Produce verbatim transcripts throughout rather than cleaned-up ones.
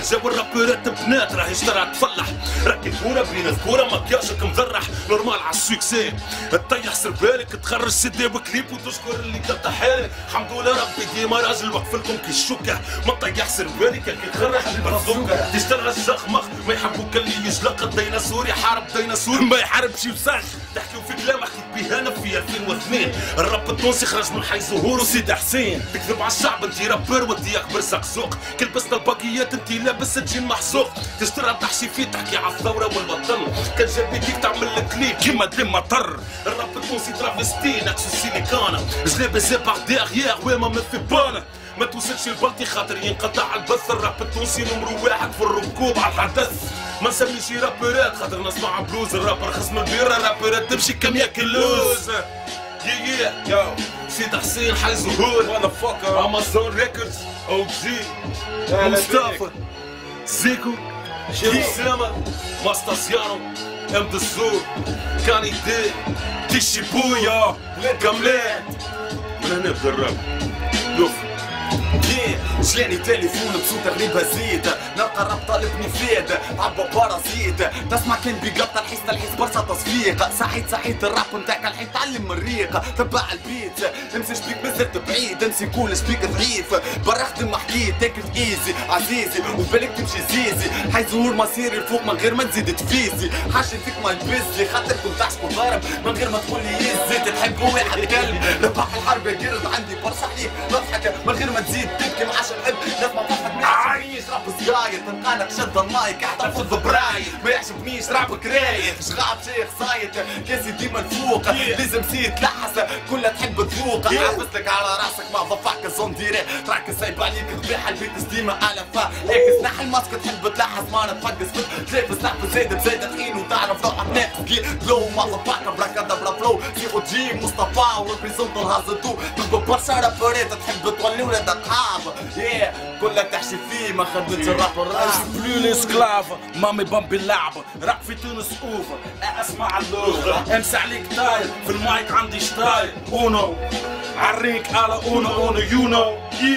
كان جاو الرابورات بنات راهي اشترى تفلح راكي كورة بين الكورة مكياجك مذرح نورمال على السوكسي تطيح سربالك تخرج سيدي بكليب وتشكر اللي قطع حالك الحمد لله ربي ديما راجل وقف لكم كي الشكة ما تطيح سربالك كي تخرج بالبرزوكة تشتغل الزخمخ ما يحبوك اللي يجلق الديناصور يحارب ديناصور ما يحاربش وسخ تحكيو في كلام حكيت بيه انا في ألفين واثنين الراب التونسي خرج من حي ظهور وسيد حسين تكذب على الشعب انتي رابر ودي اكبر سقسوق كلبسنا الباقيات انتي لابس تجين محسوق تشترى تحشي فيه تحكي على الثوره والوطن كان جاب بيديك تعمل الكليب كيما ديما طر الراب التونسي ترافستي ناكسو سيليكانا جلي بيزي باغ ديغيير وي ما في بانا ما توصلش البلطي خاطر ينقطع البث الراب التونسي نمرو واحد في الركوب على الحدث ما نسميش رابرات خاطر نسمع بلوز الراب رخص من البيرة رابرات تمشي كم ياكل لوز يا يا سيد حسين حي ظهور وانا فكر امازون ريكوردز او جي مصطفى زيكو شيخ سامة ماستاسيانو ام دزور كاني دي تيشي بويا كاملات من هنا نبدا الراب يوف جلاني تليفون بصوت الريبة زيد نلقى الراب طالبني فيد عبا بارازيت تسمع كان بيقطع الحس تلحس برشا تصفيق صحيت صحيت الراب نتاعك الحين تعلم من الريق تبع البيت امسي شبيك مازلت بعيد امسي كول شبيك ضعيف برا خدم حكيت تاكل ايزي عزيزي وبالك تمشي زيزي حي ظهور مصيري الفوق من غير ما تزيد تفيزي حاشي فيك ما يبزلي خاطركم تعشقوا ضارب من غير ما تقول لي يزي تحبوا واحد كلب ربح الحرب يا قرد عندي برشا حليب نضحك من غير ما تزيد تبكي معاش نحب ناس ما تضحك ما يعجبنيش راب صغاير تلقانك شد المايك قاعد تفض برايد ما يعجبنيش رابك رايد شغاب شيخ صايد كاسي ديما الفوق لازم سيد تلحس كلها تحب تذوق عبس لك على راسك ما ضفعك زون ديري تراك سايب عليك ذبيح البيت ديما الفا هيك سنح الماسك تحب تلحس ما نتفقس تلبس نحب زايد بزايد طحين وتعرف لو حناك كي لو ما ضفعك براكا دبرا فلو سيخو جي مصطفى وريبريزونت الهازتو تبقى برشا رابرات تحب تولي ولاد اصحاب كلك تحشي فيه ما خدتش الراب الراب بلو اسكلاف مامي بامبي اللعبة راب في تونس اوفر اسمع اللغة امسي عليك تاير في المايك عندي شتاير اونو عريك على اونو اونو يو نو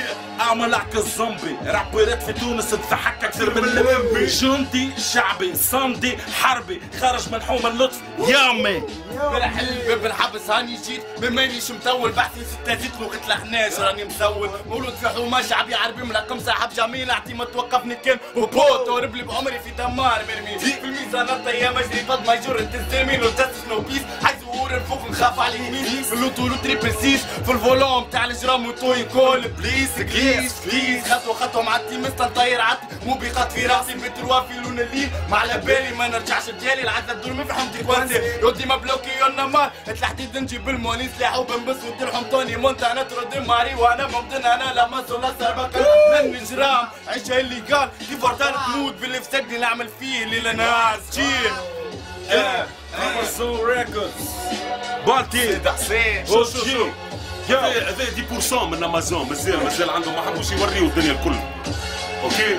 اعملك الزومبي رابرات في تونس تضحك اكثر من اللمبي جندي شعبي صندي حربي خرج من حوم اللطف يامي بالحلم بالحبس هاني جيت مانيش مطول بحثي ستة زيت وقت لحناش راني مسول مولود في حومه شعبي عربي ملقم صاحب جميل اعطي ما توقفني كان وبوت ورب لي بعمري في دمار مرمي في الميزانات يا مجري فض ما يجر انت الزميل وتسس نو بيس حي ظهور الفوق نخاف على اليمين اللوتو لو تريبل سيس في الفولوم تاع الجرام وتو يقول بليز بليز بليز خطوه خطوه مع التيم نطير عطي مو بيقات في راسي بتروا في لون الليل ما على بالي ما نرجعش ديالي العذاب دول ما فهمتي كوانتي يودي ما بلوكي يونا مار تلحتي نجيب الموني سلاح وبنبس وديرهم توني مونتانا ترد ماري وانا ممكن انا لمس ولا سربك من جرام عيشها اللي قال كيف ارتان تموت باللي في سجني نعمل فيه اللي لناس جيل امازون ريكوردز بالتي سيد حسين شو شو شو هذا عشرة بالمية من امازون مازال مازال عندهم ما حبوش يوريو الدنيا الكل اوكي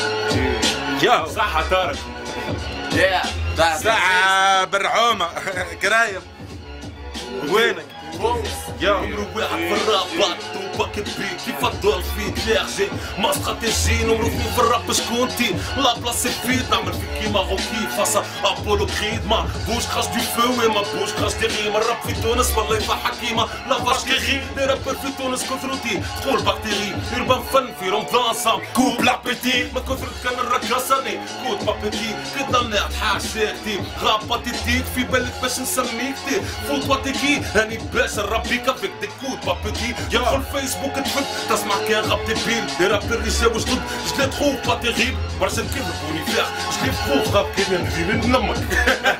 يا صحة طارق يا ساعة بالرعومة كرايم وينك؟ يا نمرو واحد في الراب باكت بيك كيف الدور في كليرجي ما استراتيجي نمرو اثنين في الراب شكونتي لا بلاصي فيت نعمل فيك كيما غوكي فاصا ابولو كريد ما بوش خرج دو فو ما بوش خرج دي غيم الراب في تونس والله يضحك كيما لا فاش كيغي لي رابر في تونس كثرتي تقول باكتيري يربان فن في رمضان صام كوب لابيتي ما كثرت كان الرقاصاني كوت بابيتي كضلنا حاشيتي غاباتيتيك في بالك باش نسميك تي فوت واتيكي هاني باش الراب بيك افيك دي كوت بابيتي يدخل فيسبوك تفل تسمع كان غاب ديبيل لي رابر اللي جاو جدد جو لي تخوف با تيغيب برشا نكذب ونفاق جو لي تخوف غاب كيما نجيب نمك